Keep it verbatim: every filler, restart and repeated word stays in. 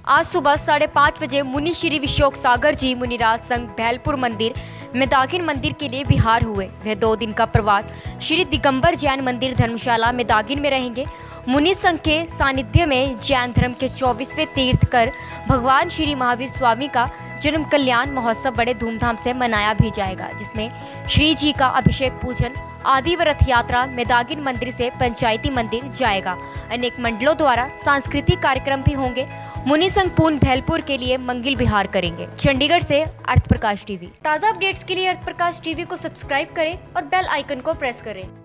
आज सुबह साढ़े पाँच बजे मुनि श्री विशोक सागर जी मुनिराज संघ भैलपुर मंदिर मेदागिन मंदिर के लिए बिहार हुए। वह दो दिन का प्रवास श्री दिगंबर जैन मंदिर धर्मशाला मेदागिन में रहेंगे। मुनि संघ के सानिध्य में जैन धर्म के चौबीसवें तीर्थकर भगवान श्री महावीर स्वामी का जन्म कल्याण महोत्सव बड़े धूमधाम से मनाया भी जाएगा, जिसमें श्री जी का अभिषेक पूजन आदि व रथ यात्रा मेदागिन मंदिर से पंचायती मंदिर जाएगा। अनेक मंडलों द्वारा सांस्कृतिक कार्यक्रम भी होंगे। मुनि संघ पूर्ण भैलपुर के लिए मंगल विहार करेंगे। चंडीगढ़ से अर्थ प्रकाश टीवी। ताज़ा अपडेट्स के लिए अर्थ प्रकाश टीवी को सब्सक्राइब करें और बेल आइकन को प्रेस करें।